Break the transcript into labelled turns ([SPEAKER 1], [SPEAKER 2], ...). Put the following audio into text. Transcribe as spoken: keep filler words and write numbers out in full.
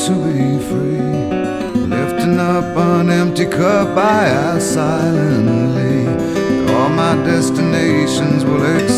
[SPEAKER 1] to be free, lifting up an empty cup I ask silently. All my destinations will exist